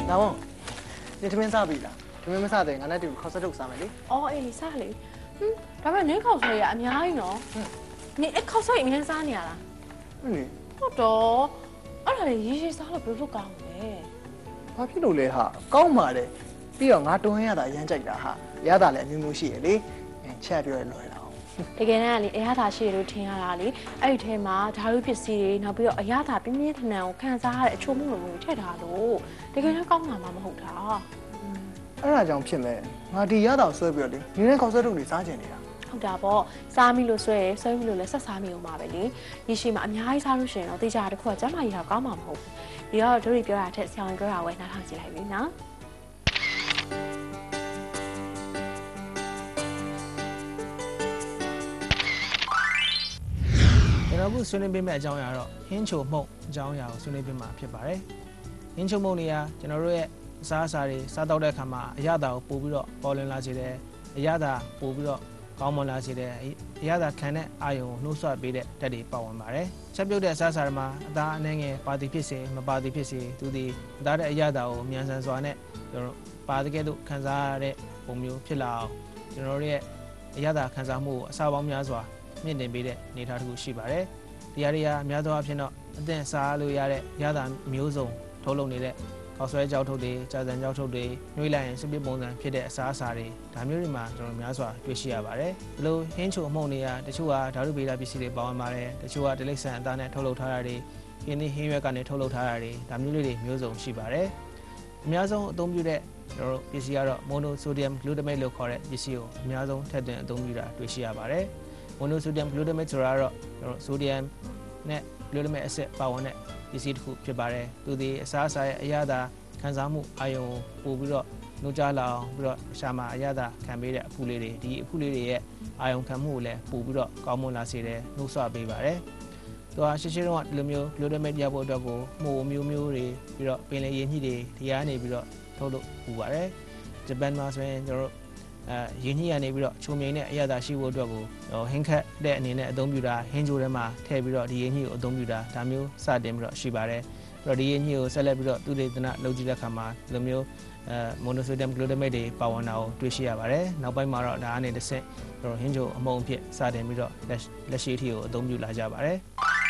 老王，你这边啥味啦？这边没啥的，俺那就烤烧肉啥没哩？ 哦，哎，你啥嘞？ဒါပေမဲ့နင်းခေါက်ဆွဲရအများကြီးနော်နင်းခေါက်ဆွဲအများစားနေရလားဟုတ်တော့အဲ့ဒါလေရေးရေးစားလို့ဘယ်လိုကောင်းလဲဘာဖြစ်လို့လဲဟာကောင်းပါလေပြီးတော့ငါတွန်းရတာရမ်းကြိုက်တာဟာရတာလည်းအမျိုးမျိုးရှိရလေချက်ပြောရလွယ်တာတကယ်တမ်းကလေအရသာရှိရလို့ထင်ရတာလေအဲ့ဒီထဲမှာဓာတ်ပစ္စည်းတွေနောက်ပြီးတော့အရသာပြင်းပြင်းထန်ထန်ကိုခံစားရတဲ့အချို့မှုလိုမျိုးထည့်ထားလို့တကယ်တော့ကောင်းမှာမဟုတ်တာအဲ့ဒါကြောင့်ဖြစ်မဲ့ငါဒီရတာဆွဲပြီးတော့လေနင်းနဲ့ခေါက်ဆွဲထုတ်နေစားကျင်နေတာဟုတ်တာပေါ့စားမိလို့ဆွဲမိလို့လည်းဆက်စားမိအောင်ပါပဲလေဒီရှိမှာအများကြီးစားလို့ရှိရင်တော့တေချာတစ်ခုကကျန်းမာရေးတော့ကောင်းမှာမဟုတ်ဘူးဒီတော့တို့တွေပြောတာထက်ဆရာဝန်ပြောတာဝယ်နားထောင်ကြည့်လိုက်ပြီနော်ကျွန်တော်အခုဆွေးနွေးပေးမယ့်အကြောင်းအရာတော့ဟင်းချိုမှုန့်အကြောင်းအရာကိုဆွေးနွေးပေးမှာဖြစ်ပါတယ်ဟင်းချိုမှုန့်တွေကကျွန်တော်တို့ရဲ့အစားအစာတွေစားတော့တဲ့အခါမှာအရသာကိုပို့ပြီးတော့ပေါ်လွင်လာစေတယ်အရသာပို့ပြီးတော့ကောင်းမွန်လာစေတယ်အရသာခံတဲ့အာယုံကိုနှိုးဆွပေးတဲ့တက်တွေပါဝင်ပါတယ်ချက်ပြုတ်တဲ့အစားအစာတွေမှာအသားအနှဲငယ်ပါတီဖြစ်စေမပါတီဖြစ်စေသူဒီအသားတဲ့အရသာကိုမြန်ဆန်စွာနဲ့ကျွန်တော်ပါတဲ့ကဲ့သို့ခံစားရတဲ့ပုံမျိုးဖြစ်လာအောင်ကျွန်တော်တို့ရဲ့အရသာခံစားမှုကိုအစာပေါင်းများစွာမြင့်တင်ပေးတဲ့အနေအထားတစ်ခုရှိပါတယ်ဒီအရာအများသောအားဖြင့်တော့အသင့်စားလို့ရတဲ့ရတာမျိုးစုံထုတ်လုပ်နေတဲ့ခေါက်ဆွဲကြောက်ထုတ်တွေကြာစံကြောက်ထုတ်တွေနှွေးလိုက်ရင်စပစ်ပုံစံဖြစ်တဲ့အစားအစာတွေဒါမျိုးတွေမှာကျွန်တော်များစွာတွေ့ရှိရပါတယ်ဒီလိုဟင်းချိုအမှုန့်တွေကတချို့ကဓာတုဗေဒပစ္စည်းတွေပါဝင်ပါတယ်တချို့ကတိရစ္ဆာန်အသားနဲ့ထုတ်လုပ်ထားတာတွေဟင်းသီးဟင်းရွက်ကနေထုတ်လုပ်ထားတာတွေဒါမျိုးလေးတွေမျိုးစုံရှိပါတယ်အများဆုံးအသုံးပြုတဲ့ကျွန်တော်တို့ပစ္စည်းကတော့ monosodium glutamate လို့ခေါ်တဲ့ပစ္စည်းကိုအများဆုံးထည့်သွင်းအသုံးပြုတာတွေ့ရှိရပါတယ်monosodium glutamate ဆိုတာကတော့ကျွန်တော် sodium နဲ့ glutamic acid ပါဝင်တဲ့ပစ္စည်းတစ်ခုဖြစ်ပါတယ်သူဒီအစားအစာရဲ့အရသာခံစားမှုအာရုံပို့ပြီးတော့နှိုးကြားလာအောင်ပြီးတော့ရှာမှာအရသာခံပေးတဲ့အဖူလေးတွေဒီအဖူလေးတွေရဲ့အာရုံခံမှုကိုလည်းပို့ပြီးတော့ကောင်းမွန်လာစေတယ်နှိုးဆွပေးပါတယ်သူကရှင်းတော့ဒီလိုမျိုး glutamate ရဖို့အတွက်ကိုမှုမျိုးမျိုးတွေပြီးတော့ပင်လယ်ရည်ညှိတွေဒီကနေပြီးတော့ထုတ်လို့ပူပါတယ်ဂျပန်မှာဆိုရင်ကျွန်တော်တို့ရင်းနှီးရနေပြီးတော့ချုံမြိန်နဲ့အရသာရှိဖို့အတွက်ကိုဟင်းခတ်တဲ့အနေနဲ့အသုံးပြုတာဟင်းကြိုထဲမှာထည့်ပြီးတော့ဒီရင်းနှီးကိုအသုံးပြုတာဒါမျိုးစတင်ပြီးတော့ရှိပါတယ်အဲ့တော့ဒီရင်းနှီးကိုဆက်လက်ပြီးတော့သူတေသနလုပ်ကြည့်တဲ့အခါမှာဒီလိုမျိုးmonosodium glutamate တွေပါဝင်တာကိုတွေ့ရှိရပါတယ်နောက်ပိုင်းမှာတော့ဒါအနေနဲ့တစ်ဆင့်ဟင်းကြိုအမုံအဖြစ်စတင်ပြီးတော့လက်ရှိအထိကိုအသုံးပြုလာကြပါတယ်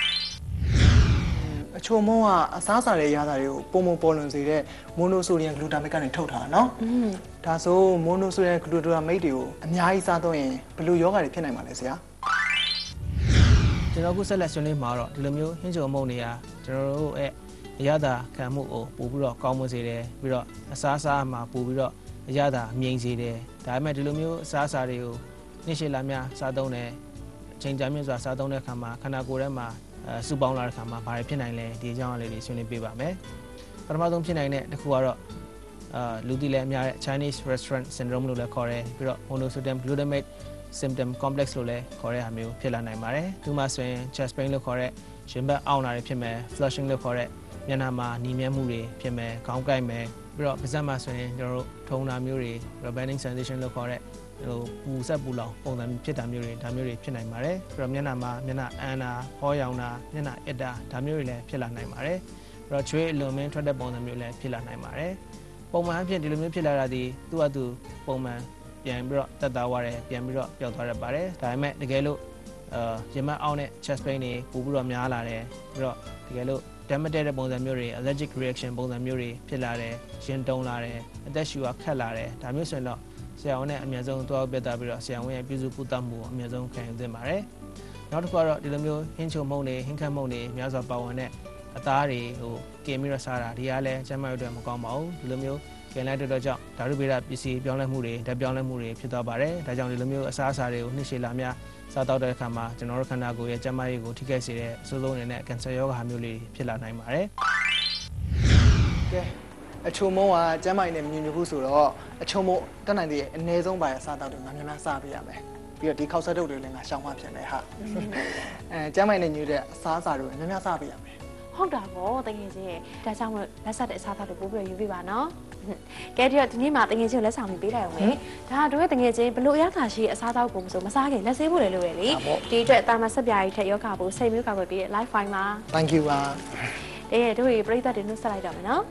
အချိုမုံကအစားအစာတွေရတာတွေကိုပုံပုံပေါ်လွင်စေတဲ့ monosodium glutamate ကနေထုတ်ထားတာနော်ဒါဆို monosodium glutamate တွေကိုအများကြီးစားတော့ရင်ဘယ်လိုယောဂတွေဖြစ်နိုင်မှာလဲဆရာကျွန်တော်အခုဆက်လက်ဆွေးနွေးမှာတော့ဒီလိုမျိုးဟင်းချိုအမုံတွေကကျွန်တော်တို့ရဲ့အရသာခံမှုကိုပို့ပြီးတော့ကောင်းမွန်စေတယ်ပြီးတော့အစားအစာမှာပို့ပြီးတော့အရသာမြင်စေတယ်ဒါပေမဲ့ဒီလိုမျိုးအစားအစာတွေကိုနှစ်ရှည်လာများစားသုံးတယ်အချိန်ကြာမြင့်စွာစားသုံးတဲ့အခါမှာခန္ဓာကိုယ်ထဲမှာစုပေါင်းလာတဲ့အခါမှာဘာတွေဖြစ်နိုင်လဲဒီအကြောင်းအရာလေးတွေဆွေးနွေးပေးပါမယ်ပထမဆုံးဖြစ်နိုင်တဲ့တစ်ခုကတော့လူသိလည်းအများတဲ့ Chinese restaurant syndrome လို့လည်းခေါ်တယ်ပြီးတော့ monosodium glutamate symptom complex လို့လည်းခေါ်တဲ့ဟာမျိုးဖြစ်လာနိုင်ပါတယ်ဒီမှာဆိုရင် chest pain လို့ခေါ်တဲ့ရင်ဘတ်အောင့်တာတွေဖြစ်မယ် flushing လို့ခေါ်တဲ့မျက်နှာမှာနီမြဲမှုတွေဖြစ်မယ်ခေါင်းကိုက်မယ်ပြီးတော့ပါးစပ်မှာဆိုရင်ကျွန်တော်တို့ထုံတာမျိုးတွေ burning sensation လို့ခေါ်တဲ့ပူဆက်ပူလောင်ပုံစံဖြစ်တာမျိုးတွေဒါမျိုးတွေဖြစ်နိုင်ပါတယ်ပြီးတော့မျက်နှာမှာမျက်နှာအန်တာဟောရောင်တာမျက်နှာအက်တာဒါမျိုးတွေလည်းဖြစ်လာနိုင်ပါတယ်ပြီးတော့ချွေးအလွန်မင်းထွက်တဲ့ပုံစံမျိုးလည်းဖြစ်လာနိုင်ပါတယ်ပုံမှန်အဖြစ်ဒီလိုမျိုးဖြစ်လာတာဒီသူ့အတူပုံမှန်ပြန်ပြီးတော့တက်သွားရတယ်ပြန်ပြီးတော့ပျောက်သွားရပါတယ်ဒါပေမဲ့တကယ်လို့ရင်မအောင့်တဲ့ chest pain တွေပို့ပြီးတော့များလာတယ်ပြီးတော့တကယ်လို့ဓာတ်မတည့်တဲ့ပုံစံမျိုးတွေ allergic reaction ပုံစံမျိုးတွေဖြစ်လာတယ်ရင်တုံလာတယ်အသက်ရှူကခက်လာတယ်ဒါမျိုးဆိုရင်တော့ဆရာဝန်နဲ့အမြဲဆုံးတွားပြသပြီးတော့ဆရာဝန်ရဲ့ပြုစုကုသမှုကိုအမြဲဆုံးခံယူသင့်ပါတယ်နောက်တစ်ခုကတော့ဒီလိုမျိုးဟင်းချိုမုံတွေဟင်းခတ်မုံတွေများစွာပါဝင်တဲ့အသားတွေကိုကင်ပြီးတော့စားတာဒီကလည်းကျန်းမာရေးအတွက်မကောင်းပါဘူးဒီလိုမျိုးကင်လိုက်တဲ့ကြောင့်ဓာတုဗေဒပစ္စည်းပြောင်းလဲမှုတွေဓာတ်ပြောင်းလဲမှုတွေဖြစ်သွားပါတယ်ဒါကြောင့်ဒီလိုမျိုးအစားအစာတွေကိုနှစ်ရှည်လာများစားတော့တဲ့အခါမှာကျွန်တော်တို့ခန္ဓာကိုယ်ရဲ့ကျန်းမာရေးကိုထိခိုက်စေတဲ့အဆိုးဆုံးအနေနဲ့ကင်ဆာရောဂါမျိုးလေးဖြစ်လာနိုင်ပါတယ်ကဲအချိုမုံကကျန်းမာရေးနဲ့မြင်မြဖို့ဆိုတော့အချိုမုံတက်နိုင်တဲ့အနည်းဆုံးပါရစားတော့တယ်ငါများများစားပေးရမယ်ပြီးတော့ဒီခောက်ဆက်တုပ်တွေလည်းငါရှောင်မှဖြစ်မယ်ဟာကျန်းမာရေးနဲ့ညွှန်တဲ့အစားအစာတွေများများစားပေးရမယ်ဟုတ်တာပေါ့တကယ်ချင်းဒါကြောင့်မလို့လက်ဆက်တဲ့အစားအသောက်တွေပို့ပြီးယူပေးပါနော်ကဲဒီတော့ဒီနေ့မှာတကယ်ချင်းလက်ဆောင်ပေးလိုက်အောင်လေဒါတို့ရဲ့တကယ်ချင်းဘလို့အရသာရှိအစားအသောက်ကိုမဆိုမစားခင်လက်ဆေးဖို့လည်းလိုရလေဒီအတွက်တာမဆက်ပြားကြီးထက်ယောဂဖို့စိတ်မျိုးကာကွယ်ပြီး live file မှာ thank you ပါတို့ရဲ့ပြည်သက်တွေနှုတ်ဆက်လိုက်တော့မယ်နော်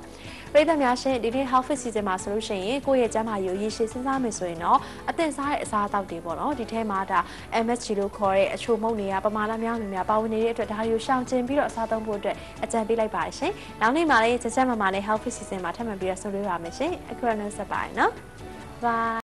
ပြည်သက်များရှင်ဒီနေ့ Health Fit Season မှာဆိုလို့ရှိရင်ကိုယ့်ရဲ့ကျန်းမာရေးကိုရည်ရှိစဉ်းစားမယ်ဆိုရင်တော့အသင့်စားတဲ့အစားအသောက်တွေပေါ့နော်ဒီထဲမှာဒါ MSG လို့ခေါ်တဲ့အချို့မုန့်တွေကပမာဏများများပါဝင်နေတဲ့အတွက်ဒါတွေကိုရှောင်ကျဉ်ပြီးတော့အစားသုံးဖို့အတွက်အကြံပေးလိုက်ပါရှင်။နောက်နေ့မှာလည်းကျန်းမာရေး Health Fit Season မှာထပ်မံပြီးတော့ဆွေးနွေးပါမယ်ရှင်။အခုတော့ဆက်ပါရနော်။ Bye